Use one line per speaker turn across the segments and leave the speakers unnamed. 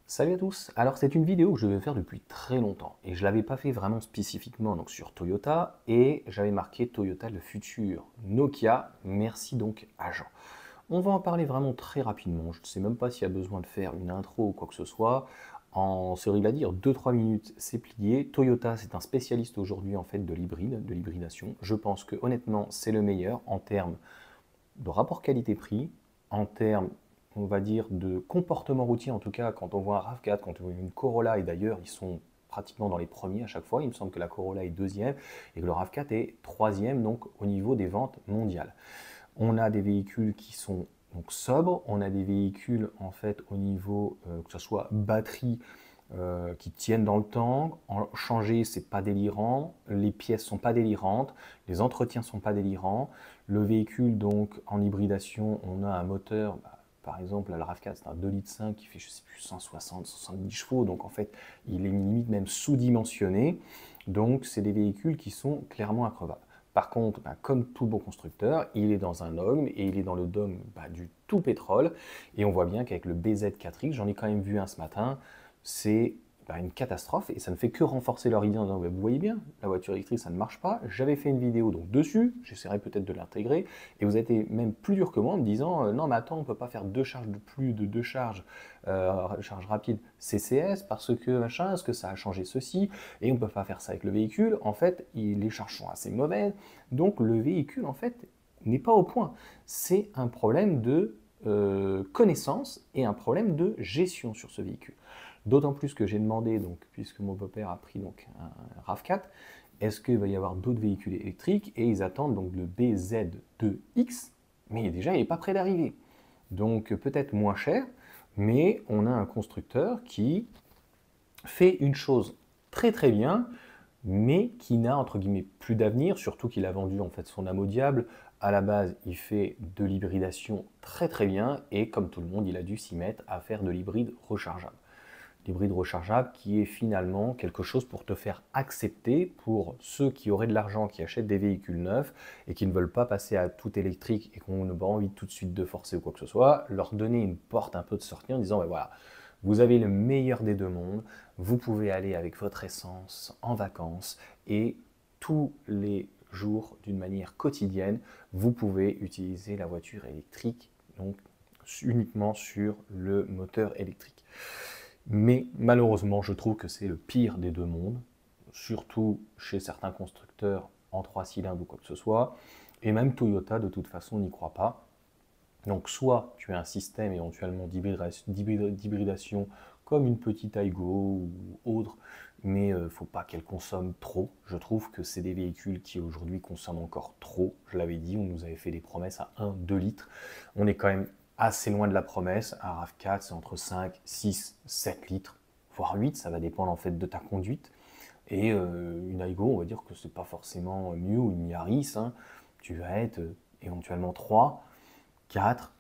Salut à tous. Alors c'est une vidéo que je devais faire depuis très longtemps et je l'avais pas fait vraiment spécifiquement donc sur Toyota et j'avais marqué Toyota le futur Nokia. Merci donc à Jean. On va en parler vraiment très rapidement. Je ne sais même pas s'il y a besoin de faire une intro ou quoi que ce soit. En série à dire 2-3 minutes, c'est plié. Toyota, c'est un spécialiste aujourd'hui en fait de l'hybride, de l'hybridation. Je pense que honnêtement, c'est le meilleur en termes de rapport qualité-prix, en termes, on va dire, de comportement routier, en tout cas, quand on voit un RAV4, quand on voit une Corolla, et d'ailleurs, ils sont pratiquement dans les premiers à chaque fois. Il me semble que la Corolla est deuxième et que le RAV4 est troisième, donc au niveau des ventes mondiales. On a des véhicules qui sont donc sobres, on a des véhicules en fait au niveau, que ce soit batterie, qui tiennent dans le temps. En changer, c'est pas délirant. Les pièces sont pas délirantes. Les entretiens sont pas délirants. Le véhicule, donc, en hybridation, on a un moteur, par exemple, la RAV4, c'est un 2,5 litres qui fait, je sais plus, 160, 170 chevaux. Donc, en fait, il est limite même sous-dimensionné. Donc, c'est des véhicules qui sont clairement increvables. Par contre, comme tout bon constructeur, il est dans un dogme et il est dans le dogme du tout pétrole. Et on voit bien qu'avec le BZ4X, j'en ai quand même vu un ce matin, c'est une catastrophe et ça ne fait que renforcer leur idée en disant vous voyez bien, la voiture électrique ça ne marche pas. J'avais fait une vidéo donc dessus, j'essaierai peut-être de l'intégrer et vous êtes même plus dur que moi en me disant non mais attends on ne peut pas faire deux charges de plus de deux charges, charge rapide CCS parce que machin, est-ce que ça a changé ceci et on ne peut pas faire ça avec le véhicule. En fait, les charges sont assez mauvaises donc le véhicule en fait n'est pas au point. C'est un problème de connaissance et un problème de gestion sur ce véhicule. D'autant plus que j'ai demandé, donc, puisque mon beau-père a pris donc, un RAV4, est-ce qu'il va y avoir d'autres véhicules électriques? Et ils attendent donc le BZ2X, mais déjà il n'est pas prêt d'arriver. Donc peut-être moins cher, mais on a un constructeur qui fait une chose très très bien, mais qui n'a entre guillemets plus d'avenir, surtout qu'il a vendu en fait son âme au diable. À la base, il fait de l'hybridation très très bien, et comme tout le monde, il a dû s'y mettre à faire de l'hybride rechargeable. L'hybride rechargeable qui est finalement quelque chose pour te faire accepter pour ceux qui auraient de l'argent, qui achètent des véhicules neufs et qui ne veulent pas passer à tout électrique et qui n'ont pas envie tout de suite de forcer ou quoi que ce soit, leur donner une porte un peu de sortie en disant voilà, vous avez le meilleur des deux mondes, vous pouvez aller avec votre essence en vacances et tous les jours, d'une manière quotidienne, vous pouvez utiliser la voiture électrique, donc uniquement sur le moteur électrique. Mais malheureusement, je trouve que c'est le pire des deux mondes, surtout chez certains constructeurs en 3 cylindres ou quoi que ce soit, et même Toyota de toute façon n'y croit pas. Donc soit tu as un système éventuellement d'hybridation comme une petite Aygo ou autre, mais il ne faut pas qu'elle consomme trop. Je trouve que c'est des véhicules qui aujourd'hui consomment encore trop. Je l'avais dit, on nous avait fait des promesses à 1-2 litres. On est quand même assez loin de la promesse. Un RAV4, c'est entre 5, 6, 7 litres, voire 8, ça va dépendre en fait de ta conduite. Et une Aygo, on va dire que c'est pas forcément mieux, ou une Yaris, hein. Tu vas être éventuellement 3, 4,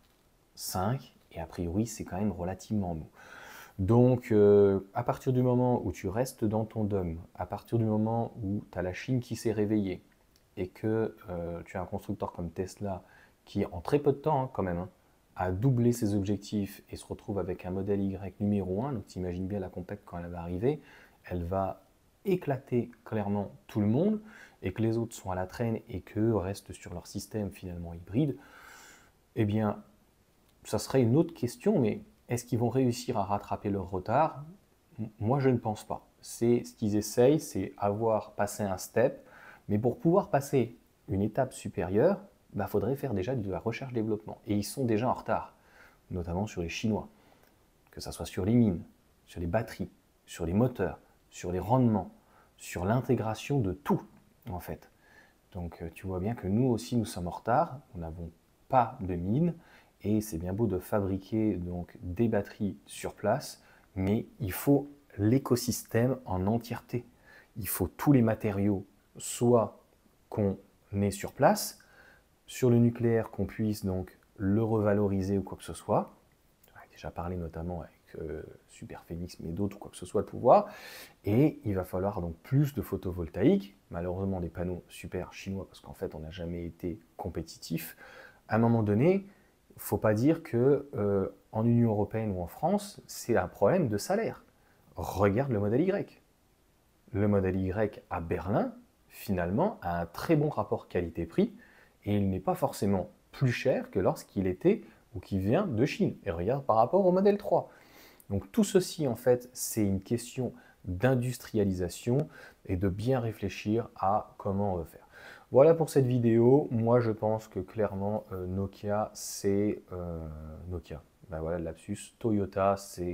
5, et a priori c'est quand même relativement mou. Donc à partir du moment où tu restes dans ton dogme, à partir du moment où tu as la Chine qui s'est réveillée, et que tu as un constructeur comme Tesla qui en très peu de temps quand même, a doublé ses objectifs et se retrouve avec un modèle Y numéro 1, donc tu imagines bien la compacte quand elle va arriver, elle va éclater clairement tout le monde, et que les autres sont à la traîne et qu'eux restent sur leur système finalement hybride, eh bien ça serait une autre question, mais est-ce qu'ils vont réussir à rattraper leur retard? Moi, je ne pense pas. C'est ce qu'ils essayent, c'est avoir passé un step, mais pour pouvoir passer une étape supérieure, il faudrait faire déjà de la recherche-développement. Et ils sont déjà en retard, notamment sur les Chinois, que ce soit sur les mines, sur les batteries, sur les moteurs, sur les rendements, sur l'intégration de tout, en fait. Donc tu vois bien que nous aussi, nous sommes en retard, nous n'avons pas de mines, et c'est bien beau de fabriquer donc des batteries sur place, mais il faut l'écosystème en entièreté. Il faut tous les matériaux, soit qu'on ait sur place, sur le nucléaire qu'on puisse donc le revaloriser ou quoi que ce soit. On a déjà parlé notamment avec Super Phoenix, mais d'autres ou quoi que ce soit le pouvoir. Et il va falloir donc plus de photovoltaïque, malheureusement des panneaux super chinois parce qu'en fait on n'a jamais été compétitif. À un moment donné, il ne faut pas dire que en Union européenne ou en France, c'est un problème de salaire. Regarde le modèle Y. Le modèle Y à Berlin, finalement, a un très bon rapport qualité-prix et il n'est pas forcément plus cher que lorsqu'il était ou qui vient de Chine. Et regarde par rapport au modèle 3. Donc tout ceci, en fait, c'est une question d'industrialisation et de bien réfléchir à comment on veut faire. Voilà pour cette vidéo. Moi, je pense que clairement, Nokia, c'est... Nokia. Ben voilà, le lapsus. Toyota,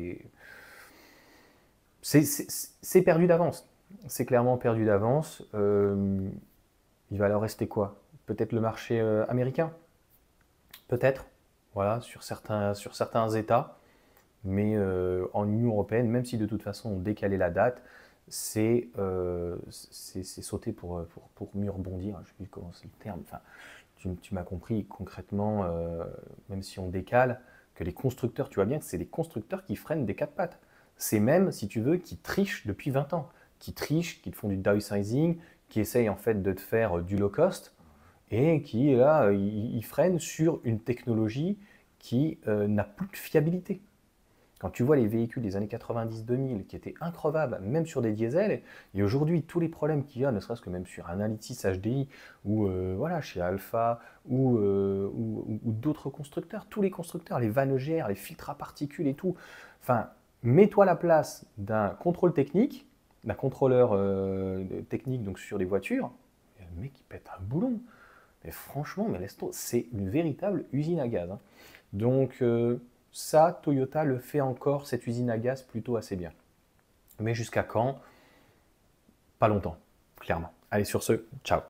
c'est perdu d'avance. C'est clairement perdu d'avance. Il va alors rester quoi? Peut-être le marché américain? Peut-être. Voilà, sur certains États. Mais en Union européenne, même si de toute façon on décalait la date, c'est sauter pour mieux rebondir. Je ne sais plus comment c'est le terme. Enfin, tu m'as compris concrètement, même si on décale, que les constructeurs, tu vois bien que c'est les constructeurs qui freinent des quatre pattes. C'est même, si tu veux, qui trichent depuis 20 ans. Qui trichent, qui te font du downsizing, qui essayent en fait de te faire du low cost et qui, là, ils freinent sur une technologie qui n'a plus de fiabilité. Quand tu vois les véhicules des années 90-2000 qui étaient increvables, même sur des diesels, et aujourd'hui tous les problèmes qu'il y a, ne serait-ce que même sur un Alitis HDI ou voilà, chez Alpha ou d'autres constructeurs, tous les constructeurs, les vannes EGR, les filtres à particules et tout, enfin, mets-toi à la place d'un contrôle technique, d'un contrôleur technique donc sur des voitures, et le mec qui pète un boulon. Mais franchement, mais laisse-toi, c'est une véritable usine à gaz. Hein. Donc ça, Toyota le fait encore, cette usine à gaz, plutôt assez bien. Mais jusqu'à quand? Pas longtemps, clairement. Allez, sur ce, ciao.